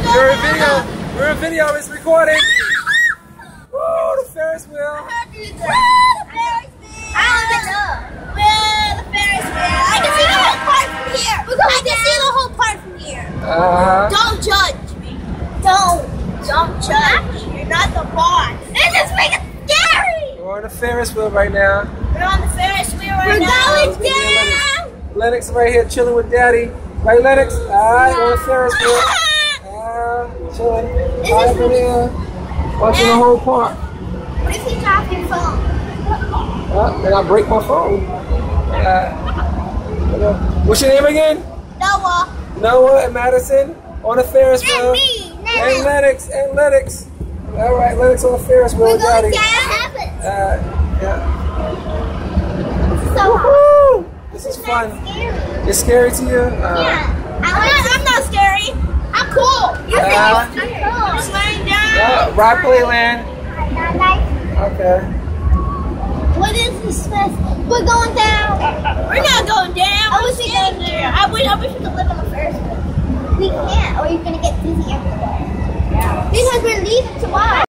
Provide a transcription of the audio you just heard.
You're in video. We're in video. It's recording. Woo, the Ferris wheel. The Ferris wheel. I don't even know. Where the Ferris wheel? I can see the whole part from here. I can see the whole part from here. Don't judge me. Don't judge. You're not the boss. This is freaking scary. We're on the Ferris wheel right now. We're on the Ferris wheel right now. We're going down. Lennox right here chilling with Daddy. Right, Lennox? Alright, on the Ferris wheel. Chilling. Right over there. Watching the whole park. What if you drop your phone? Then I break my phone. What's your name again? Noah. Noah and Madison on the Ferris wheel. And me. And Lenox. Alright, Lenox on the Ferris wheel. We're going Daddy. down. Yeah. So Woohoo! This is fun. scary. It's scary to you? Yeah. I'm not scary. I'm cool. You think I'm cool? I'm laying down. Rye Playland. Okay. What is this mess? We're going down. We're not going down. I wish we could there. I wish we could live on the Ferris wheel. We can't, or you're gonna get dizzy everywhere. Because we're leaving tomorrow.